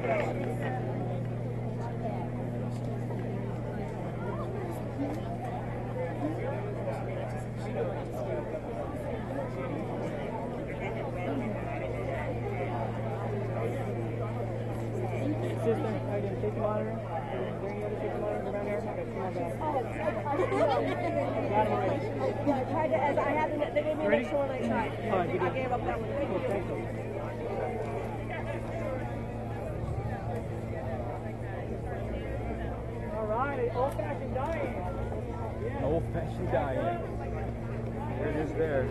Ready? I gave up that one. Thank you. All right, old-fashioned dying. Yeah. Old-fashioned dying. There it is there.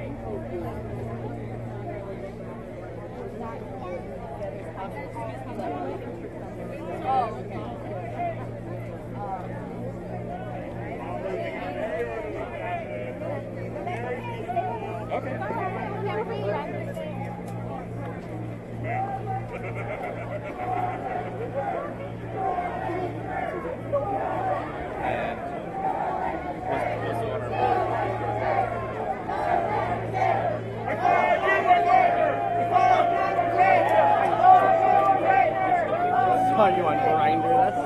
Saw you on Grindr. That's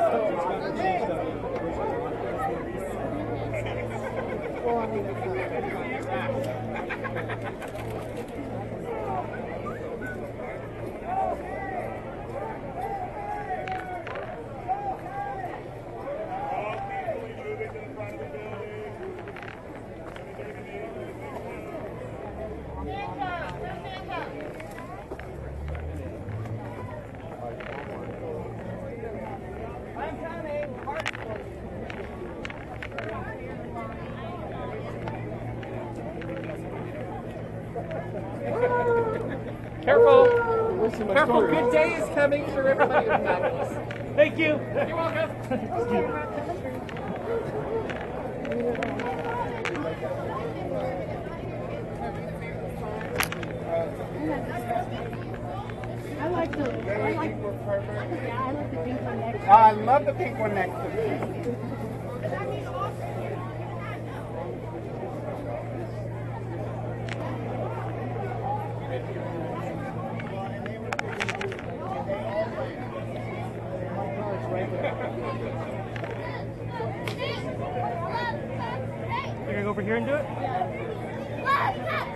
careful. Careful, good day is coming for everybody who's fabulous. Thank you. You're welcome. I like the pink one next to it. I love the pink one next to it. You're gonna go over here and do it?